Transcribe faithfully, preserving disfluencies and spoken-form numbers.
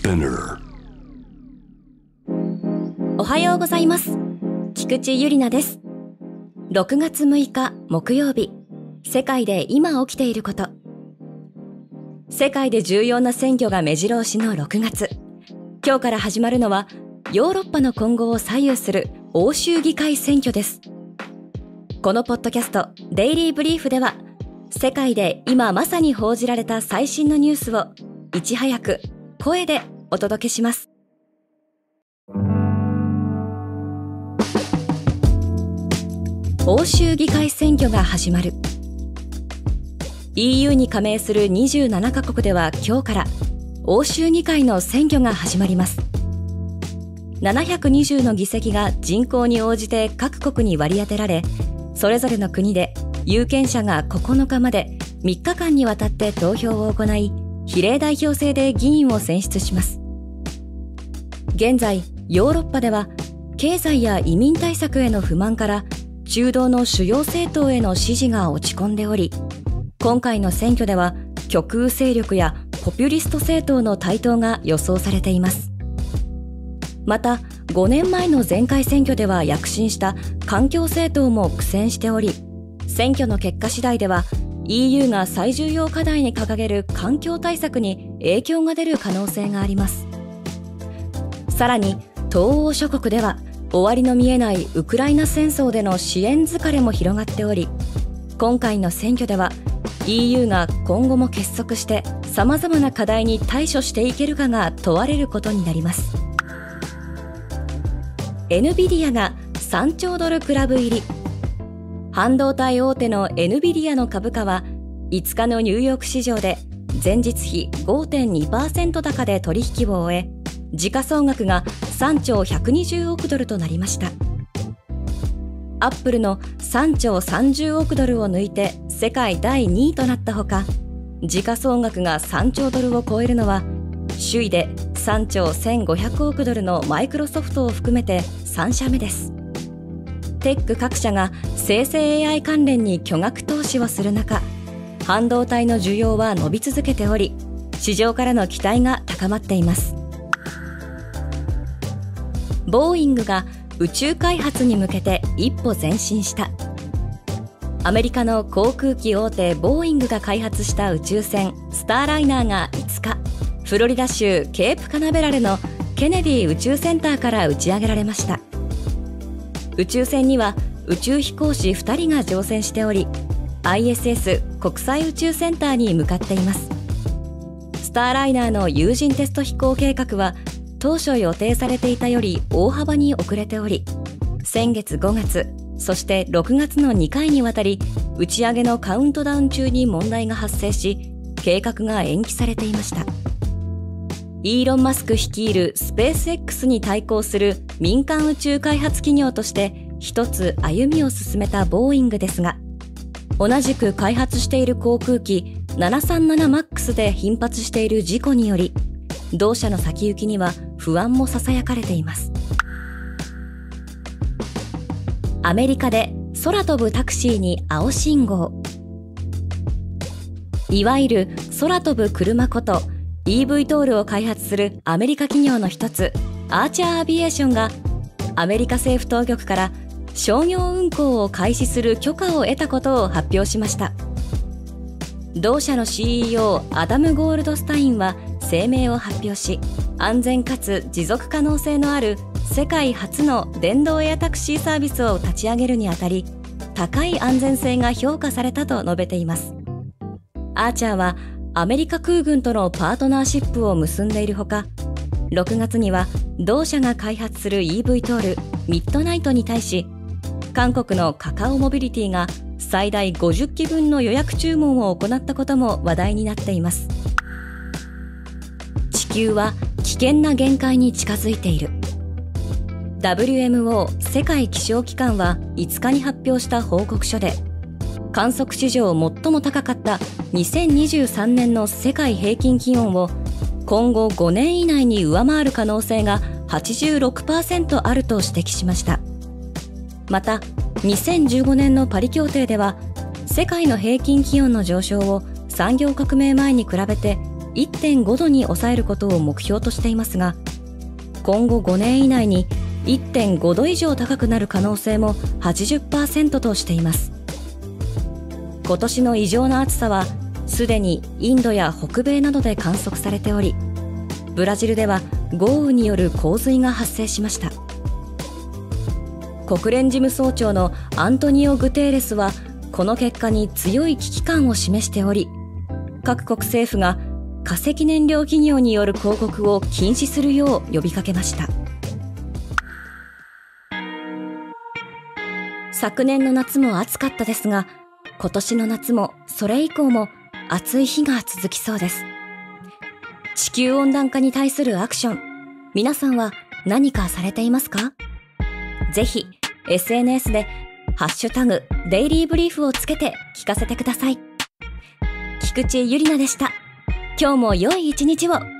Spinner。 おはようございます。菊池ゆりなです。ろくがつむいか木曜日、世界で今起きていること。世界で重要な選挙が目白押しのろくがつ。今日から始まるのはヨーロッパの今後を左右する欧州議会選挙です。このポッドキャストデイリーブリーフでは、世界で今まさに報じられた最新のニュースをいち早く声でお届けします。欧州議会選挙が始まる。 イーユー に加盟するにじゅうななカ国では今日から欧州議会の選挙が始まります。ななひゃくにじゅうの議席が人口に応じて各国に割り当てられ、それぞれの国で有権者がここのかまでみっかかんにわたって投票を行い、比例代表制で議員を選出します。現在ヨーロッパでは経済や移民対策への不満から中道の主要政党への支持が落ち込んでおり、今回の選挙では極右勢力やポピュリスト政党の台頭が予想されています。またごねんまえの前回選挙では躍進した環境政党も苦戦しており、選挙の結果次第では イーユー が最重要課題に掲げる環境対策に影響が出る可能性があります。さらに東欧諸国では終わりの見えないウクライナ戦争での支援疲れも広がっており、今回の選挙では イーユー が今後も結束して様々な課題に対処していけるかが問われることになります。 エヌビディア がさんちょうドルクラブ入り。半導体大手の エヌビディア の株価はいつかのニューヨーク市場で前日比 ごてんにパーセント 高で取引を終え、時価総額がさんちょうひゃくにじゅうおくドルとなりました。アップルのさんちょうさんじゅうおくドルを抜いて世界だいにいとなったほか、時価総額がさんちょうドルを超えるのは首位でさんちょうせんごひゃくおくドルのマイクロソフトを含めてさんしゃめです。テック各社が生成 エーアイ 関連に巨額投資をする中、半導体の需要は伸び続けており、市場からの期待が高まっています。ボーイングが宇宙開発に向けて一歩前進した。アメリカの航空機大手ボーイングが開発した宇宙船スターライナーがいつか、フロリダ州ケープカナベラルのケネディ宇宙センターから打ち上げられました。宇宙船には宇宙飛行士ふたりが乗船しており、 アイエスエス 国際宇宙センターに向かっています。スターライナーの有人テスト飛行計画は当初予定されていたより大幅に遅れており、先月ごがつ、そしてろくがつのにかいにわたり打ち上げのカウントダウン中に問題が発生し、計画が延期されていました。イーロン・マスク率いるスペース X に対抗する民間宇宙開発企業として一つ歩みを進めたボーイングですが、同じく開発している航空機 ななさんななマックス で頻発している事故により、同社の先行きには不安もささやかれています。アメリカで空飛ぶタクシーに青信号。いわゆる空飛ぶ車こと イーブイ トールを開発するアメリカ企業の一つアーチャーアビエーションがアメリカ政府当局から商業運航を開始する許可を得たことを発表しました。同社の シーイーオー アダム・ゴールドスタインは声明を発表し、安全かつ持続可能性のある世界初の電動エアタクシーサービスを立ち上げるにあたり、高い安全性が評価されたと述べています。アーチャーはアメリカ空軍とのパートナーシップを結んでいるほか、ろくがつには同社が開発する イーブイ トールミッドナイトに対し、韓国のカカオモビリティが最大ごじゅっきぶんの予約注文を行ったことも話題になっています。地球は危険な限界に近づいている。 ダブリューエムオー 世界気象機関はいつかに発表した報告書で、観測史上最も高かったにせんにじゅうさんねんの世界平均気温を今後ごねん以内に上回る可能性が はちじゅうろくパーセント あると指摘しました。またにせんじゅうごねんのパリ協定では世界の平均気温の上昇を産業革命前に比べていってんごどに抑えることを目標としていますが、今後ごねん以内に いってんごど以上高くなる可能性も はちじゅっパーセント としています。今年の異常な暑さはすでにインドや北米などで観測されており、ブラジルでは豪雨による洪水が発生しました。国連事務総長のアントニオ・グテーレスはこの結果に強い危機感を示しており、各国政府が化石燃料企業による広告を禁止するよう呼びかけました。昨年の夏も暑かったですが、今年の夏もそれ以降も暑い日が続きそうです。地球温暖化に対するアクション、皆さんは何かされていますか？ぜひ エスエヌエス でハッシュタグデイリーブリーフをつけて聞かせてください。菊池ゆりなでした。今日も良い一日を。